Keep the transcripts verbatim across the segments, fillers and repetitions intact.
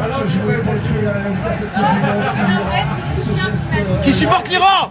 Qui supporte l'Iran?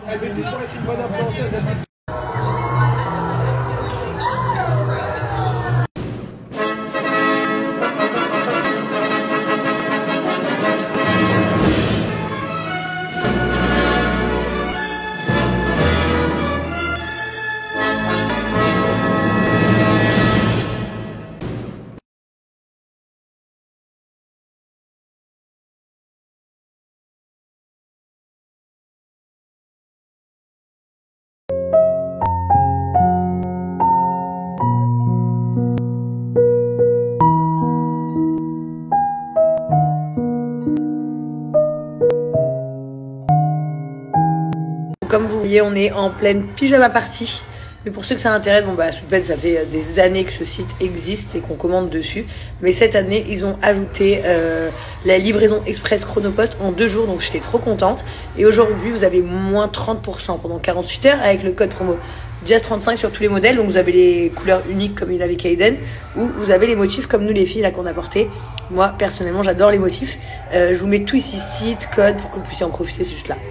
Comme vous voyez, on est en pleine pyjama party. Mais pour ceux que ça intéresse, bon bah Sweetbed, ça fait des années que ce site existe et qu'on commande dessus. Mais cette année, ils ont ajouté euh, la livraison express Chronopost en deux jours, donc j'étais trop contente. Et aujourd'hui, vous avez moins trente pour cent pendant quarante-huit heures avec le code promo Jazz trente-cinq sur tous les modèles. Donc vous avez les couleurs uniques comme il avait Kaiden, ou vous avez les motifs comme nous les filles là qu'on a porté. Moi personnellement, j'adore les motifs. Euh, je vous mets tout ici, site, code, pour que vous puissiez en profiter, c'est juste là.